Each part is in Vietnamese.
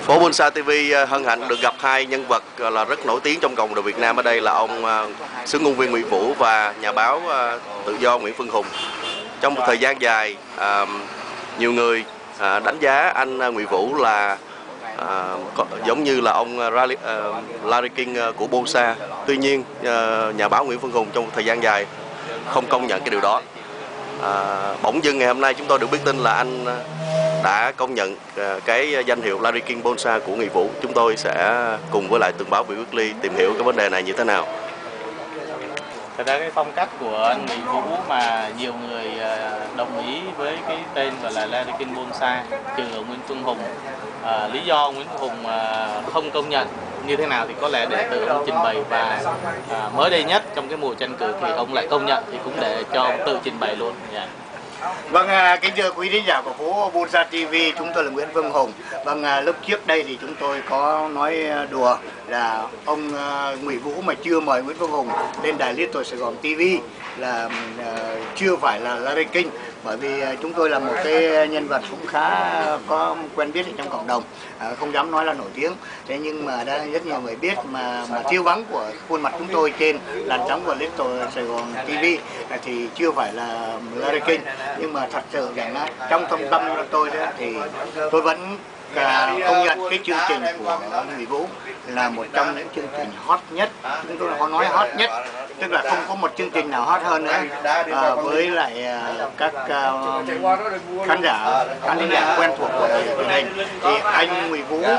Phố Bonsa TV hân hạnh được gặp hai nhân vật là rất nổi tiếng trong cộng đồng Việt Nam ở đây là ông xướng ngôn viên Nguyễn Vũ và nhà báo tự do Nguyễn Phương Hùng. Trong một thời gian dài, nhiều người đánh giá anh Nguyễn Vũ là giống như là ông Larry King của Bonsa. Tuy nhiên, nhà báo Nguyễn Phương Hùng trong một thời gian dài không công nhận cái điều đó. Bỗng dưng ngày hôm nay chúng tôi được biết tin là anh đã công nhận cái danh hiệu Larry King Bonsa của Nguyễn Vũ. Chúng tôi sẽ cùng với lại Tường báo Việt Weekly tìm hiểu cái vấn đề này như thế nào. Thật ra cái phong cách của anh Nguyễn Vũ mà nhiều người đồng ý với cái tên gọi là Larry King Bonsa, trừ Nguyễn Phương Hùng. Lý do Nguyễn Phương Hùng không công nhận như thế nào thì có lẽ để tự ông trình bày, và mới đây nhất trong cái mùa tranh cử thì ông lại công nhận, thì cũng để cho ông tự trình bày luôn. Vâng, kính thưa quý khán giả của phố Bonsa TV, chúng tôi là Nguyễn Phương Hùng. Vâng, lúc trước đây thì chúng tôi có nói đùa là ông Nguyễn Vũ mà chưa mời Nguyễn Phương Hùng lên đài Little Sài Gòn TV là chưa phải là Larry King, bởi vì chúng tôi là một cái nhân vật cũng khá có quen biết ở trong cộng đồng, không dám nói là nổi tiếng, thế nhưng mà đã rất nhiều người biết mà thiếu vắng của khuôn mặt chúng tôi trên làn sóng của Little Sài Gòn TV thì chưa phải là Larry King. Nhưng mà thật sự rằng trong thâm tâm tôi thì tôi vẫn công nhận cái chương trình của Nguyễn Vũ là một trong những chương trình hot nhất. Chúng tôi có nói hot nhất, tức là không có một chương trình nào hot hơn nữa. Với lại các khán giả quen thuộc của truyền hình thì anh Nguyễn Vũ,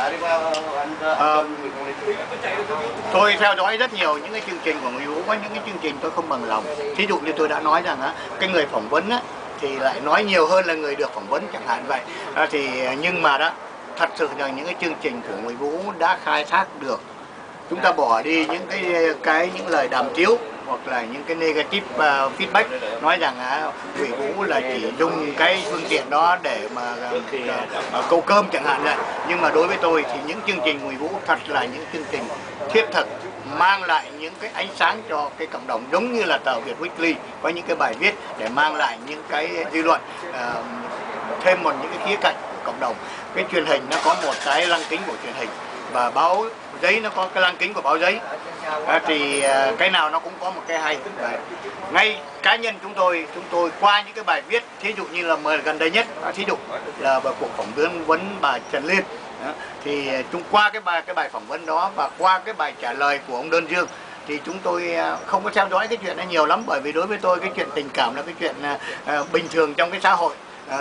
tôi theo dõi rất nhiều những cái chương trình của Nguyễn Vũ. Có những cái chương trình tôi không bằng lòng. Thí dụ như tôi đã nói rằng cái người phỏng vấn thì lại nói nhiều hơn là người được phỏng vấn chẳng hạn vậy. Nhưng mà đó, thật sự rằng những cái chương trình của Nguyễn Vũ đã khai thác được. Chúng ta bỏ đi những những lời đàm tiếu hoặc là những cái negative feedback, nói rằng Nguyễn Vũ là chỉ dùng cái phương tiện đó để mà câu cơm chẳng hạn vậy. Nhưng mà đối với tôi thì những chương trình Nguyễn Vũ thật là những chương trình thiết thực, mang lại những cái ánh sáng cho cái cộng đồng, giống như là tờ Việt Weekly có những cái bài viết để mang lại những cái dư luận, thêm những cái khía cạnh của cộng đồng. Cái truyền hình nó có một cái lăng kính của truyền hình và báo giấy nó có cái lăng kính của báo giấy, thì cái nào nó cũng có một cái hay. Ngay cá nhân chúng tôi qua những cái bài viết, thí dụ như là gần đây nhất, thí dụ là cuộc phỏng vấn bà Trần Liên, thì qua cái bài phỏng vấn đó và qua cái bài trả lời của ông Đơn Dương thì chúng tôi không có theo dõi cái chuyện này nhiều lắm, bởi vì đối với tôi cái chuyện tình cảm là cái chuyện bình thường trong cái xã hội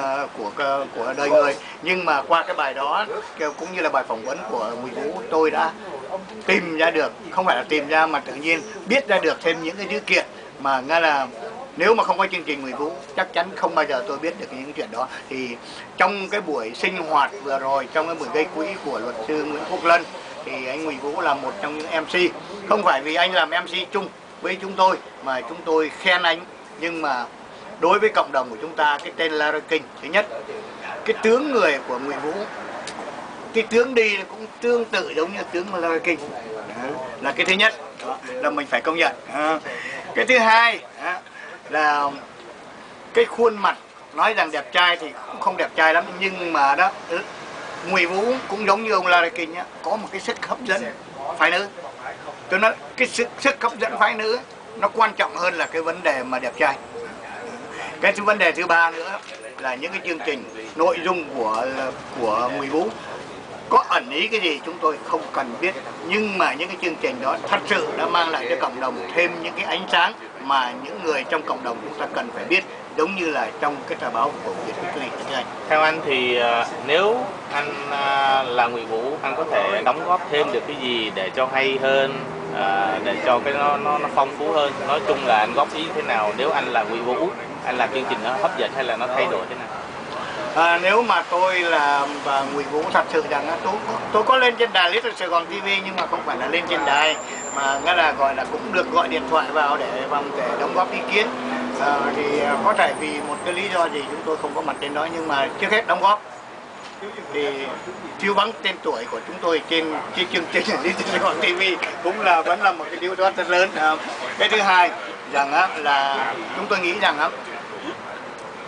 của đời người. Nhưng mà qua cái bài đó cũng như là bài phỏng vấn của Nguyễn Vũ, tôi đã tìm ra được, không phải là tìm ra mà tự nhiên biết ra được thêm những cái dữ kiện mà nghe là nếu mà không có chương trình Nguyễn Vũ chắc chắn không bao giờ tôi biết được những chuyện đó. Thì trong cái buổi sinh hoạt vừa rồi, trong cái buổi gây quỹ của luật sư Nguyễn Quốc Lân, thì anh Nguyễn Vũ là một trong những MC. Không phải vì anh làm MC chung với chúng tôi mà chúng tôi khen anh, nhưng mà đối với cộng đồng của chúng ta, cái tên Larry King, thứ nhất, cái tướng người của Nguyễn Vũ, cái tướng đi cũng tương tự giống như tướng Larry King, là cái thứ nhất, đó, là mình phải công nhận. Cái thứ hai là cái khuôn mặt, nói rằng đẹp trai thì cũng không đẹp trai lắm, nhưng mà đó, Nguyễn Vũ cũng giống như ông Larry King có một cái sức hấp dẫn phái nữ. Tôi nói cái sức hấp dẫn phái nữ nó quan trọng hơn là cái vấn đề mà đẹp trai. Cái vấn đề thứ ba nữa là những cái chương trình nội dung của Nguyễn Vũ có ẩn ý cái gì chúng tôi không cần biết, nhưng mà những cái chương trình đó thật sự đã mang lại cho cộng đồng thêm những cái ánh sáng mà những người trong cộng đồng chúng ta cần phải biết, giống như là trong cái tờ báo của Việt Weekly. Theo anh thì nếu anh là Nguyễn Vũ, anh có thể đóng góp thêm được cái gì để cho hay hơn, để cho cái nó phong phú hơn? Nói chung là anh góp ý thế nào nếu anh là Nguyễn Vũ, anh làm chương trình nó hấp dẫn hay là nó thay đổi thế nào? Nếu mà tôi là Nguyễn Vũ, thật sự rằng tôi có lên trên đài Little Sài Gòn TV, nhưng mà không phải là lên trên đài, mà nghe là gọi là cũng được gọi điện thoại vào để đóng góp ý kiến. Thì có thể vì một cái lý do gì chúng tôi không có mặt trên đó, nhưng mà trước hết đóng góp thì thiếu vắng tên tuổi của chúng tôi trên cái chương trình Little Sài Gòn TV cũng vẫn là một cái điều đó rất lớn. Cái thứ hai rằng là chúng tôi nghĩ rằng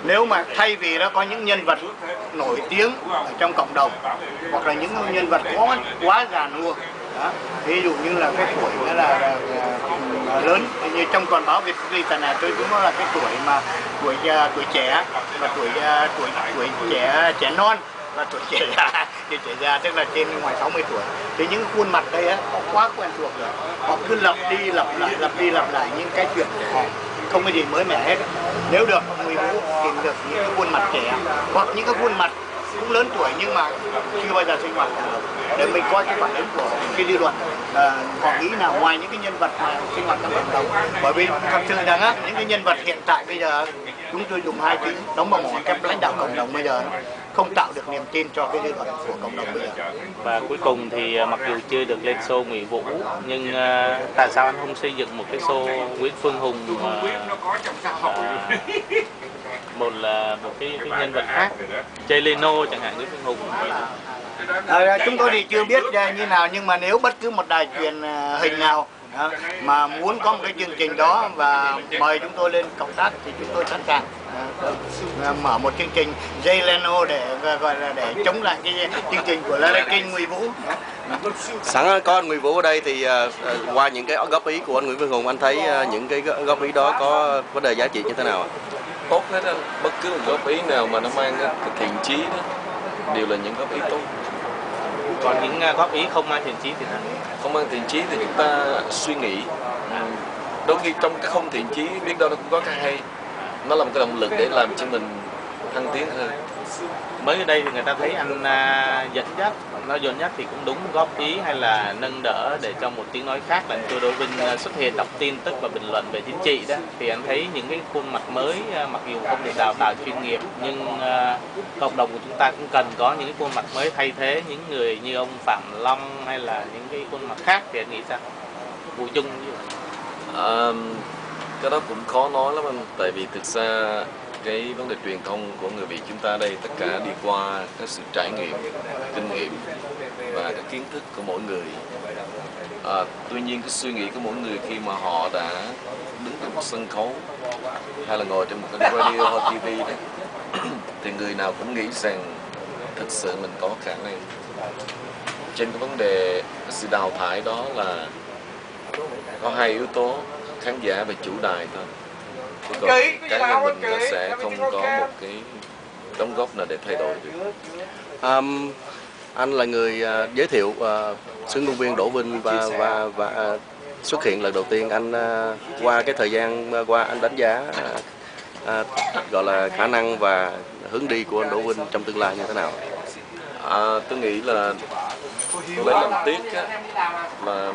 Nếu mà thay vì đó có những nhân vật nổi tiếng ở trong cộng đồng hoặc là những nhân vật quá già nua đó, ví dụ như là cái tuổi đó là lớn, như trong toàn báo Việt Weekly này tôi cũng nói là cái tuổi mà tuổi trẻ và tuổi trẻ non và tuổi trẻ già tức là trên ngoài 60 tuổi, thì những khuôn mặt đây á họ quá quen thuộc rồi, họ cứ lặp đi lặp lại những cái chuyện của họ, không có gì mới mẻ hết. Nếu được người Vũ tìm được những cái khuôn mặt trẻ hoặc những cái khuôn mặt cũng lớn tuổi nhưng mà chưa bao giờ sinh hoạt để mình coi cái phản ứng của cái dư luận, họ nghĩ là ngoài những cái nhân vật mà sinh hoạt trong cộng đồng, bởi vì thật sự rằng á những cái nhân vật hiện tại bây giờ chúng tôi dùng hai chữ đóng vào một cái lãnh đạo cộng đồng bây giờ không tạo được niềm tin cho cái dư luận của cộng đồng bây giờ. Và cuối cùng thì mặc dù chưa được lên show Nguyễn Vũ nhưng tại sao anh không xây dựng một cái show Nguyễn Phương Hùng, một cái nhân vật khác, Jay Leno chẳng hạn, Nguyễn Phương Hùng? Chúng tôi thì chưa biết như nào, nhưng mà nếu bất cứ một đài truyền hình nào mà muốn có một cái chương trình đó và mời chúng tôi lên cộng tác thì chúng tôi sẵn sàng mở một chương trình Jay Leno để gọi là để chống lại cái chương trình của Larry King, Nguyễn Vũ. Sẵn có anh Nguyễn Vũ ở đây thì qua những cái góp ý của anh Nguyễn Phương Hùng, anh thấy những cái góp ý đó có vấn đề giá trị như thế nào ạ? Tốt hết á, bất cứ một góp ý nào mà nó mang cái thiện chí đó đều là những góp ý tốt. Còn những góp ý không mang thiện chí thì sao? Không mang thiện chí thì chúng ta suy nghĩ. Đôi khi trong cái không thiện chí biết đâu nó cũng có cái hay, nó là một cái động lực để làm cho mình thăng tiến hơn. Mới ở đây thì người ta thấy anh dẫn dắt, nói dồn nhất thì cũng đúng, góp ý hay là nâng đỡ để cho một tiếng nói khác là Tô Đỗ Vinh xuất hiện đọc tin tức và bình luận về chính trị đó, thì anh thấy những cái khuôn mặt mới mặc dù không được đào tạo chuyên nghiệp nhưng cộng đồng của chúng ta cũng cần có những cái khuôn mặt mới thay thế những người như ông Phạm Long hay là những cái khuôn mặt khác, thì anh nghĩ sao? Vụ chung như vậy. Cái đó cũng khó nói lắm anh, tại vì thực ra cái vấn đề truyền thông của người Việt chúng ta đây tất cả đi qua cái sự trải nghiệm, kinh nghiệm và cái kiến thức của mỗi người. Tuy nhiên cái suy nghĩ của mỗi người khi mà họ đã đứng trên một sân khấu hay là ngồi trên một cái radio hoặc TV đấy thì người nào cũng nghĩ rằng thực sự mình có khả năng. Trên cái vấn đề cái sự đào thải đó là có hai yếu tố, khán giả và chủ đài thôi. Còn cá nhân mình là sẽ không có một cái đóng góp nào để thay đổi được. Anh là người giới thiệu xướng ngôn viên Đỗ Vinh và xuất hiện lần đầu tiên. Anh qua cái thời gian qua anh đánh giá gọi là khả năng và hướng đi của anh Đỗ Vinh trong tương lai như thế nào? Tôi nghĩ là lấy làm tiếc á, là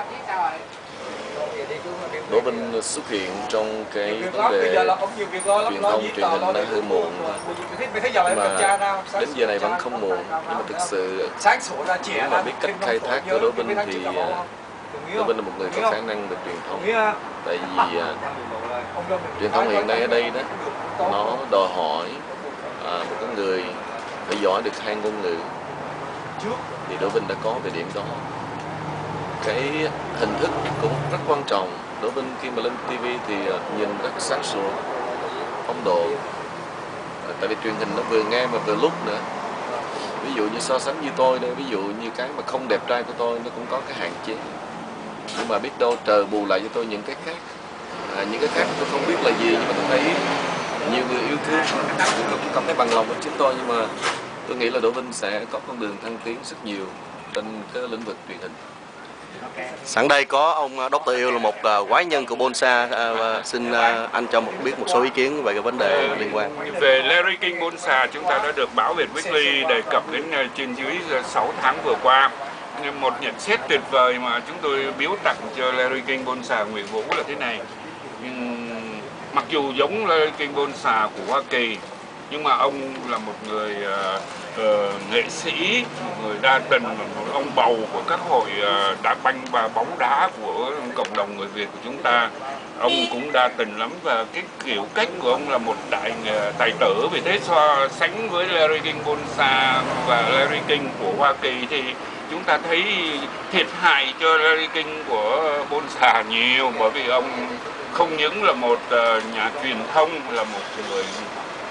Đỗ Vinh xuất hiện trong cái vấn đề truyền hình đang hơi muộn, nhưng mà đến giờ này vẫn không muộn. Nhưng mà thực sự nếu mà biết cách khai thác của Đỗ Vinh thì Đỗ Vinh là một người có khả năng về truyền thông. Tại vì truyền thông hiện nay ở đây đó nó đòi hỏi một cái người phải giỏi được hai ngôn ngữ, thì Đỗ Vinh đã có về điểm đó. Cái hình thức cũng rất quan trọng. Đỗ Vinh khi mà lên TV thì nhìn rất sáng sủa, phong độ. Tại vì truyền hình nó vừa nghe mà vừa lúc nữa. Ví dụ như so sánh như tôi đây, ví dụ như cái mà không đẹp trai của tôi nó cũng có cái hạn chế. Nhưng mà biết đâu trời bù lại cho tôi những cái khác. Những cái khác tôi không biết là gì, nhưng mà tôi thấy nhiều người yêu thương, tôi cũng cảm thấy bằng lòng với chính tôi. Nhưng mà tôi nghĩ là Đỗ Vinh sẽ có con đường thăng tiến rất nhiều trên cái lĩnh vực truyền hình. Sẵn đây có ông Dr. Yêu là một quái nhân của Bonsa, xin anh cho biết một số ý kiến về cái vấn đề liên quan. Về Larry King Bonsa, chúng ta đã được báo Việt Weekly đề cập đến trên dưới 6 tháng vừa qua. Một nhận xét tuyệt vời mà chúng tôi biếu tặng cho Larry King Bonsa Nguyễn Vũ là thế này. Mặc dù giống Larry King Bonsa của Hoa Kỳ, nhưng mà ông là một người nghệ sĩ, một người đa tình, một ông bầu của các hội đá banh và bóng đá của cộng đồng người Việt của chúng ta. Ông cũng đa tình lắm và cái kiểu cách của ông là một tài tử. Vì thế so sánh với Larry King Bonsa và Larry King của Hoa Kỳ thì chúng ta thấy thiệt hại cho Larry King của Bonsa nhiều, bởi vì ông không những là một nhà truyền thông, là một người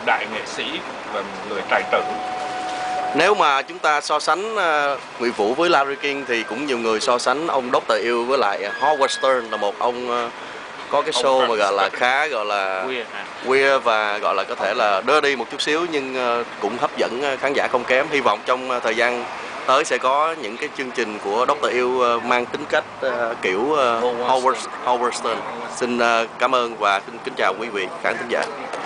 đại nghệ sĩ và một người tài tử. Nếu mà chúng ta so sánh Nguyễn Vũ với Larry King thì cũng nhiều người so sánh ông Dr. Yêu với lại Howard Stern, là một ông có cái show mà gọi là khá gọi là queer và gọi là có thể là dirty một chút xíu, nhưng cũng hấp dẫn khán giả không kém. Hy vọng trong thời gian tới sẽ có những cái chương trình của Dr. Yêu mang tính cách kiểu Howard Stern. Xin cảm ơn và kính chào quý vị khán thính giả.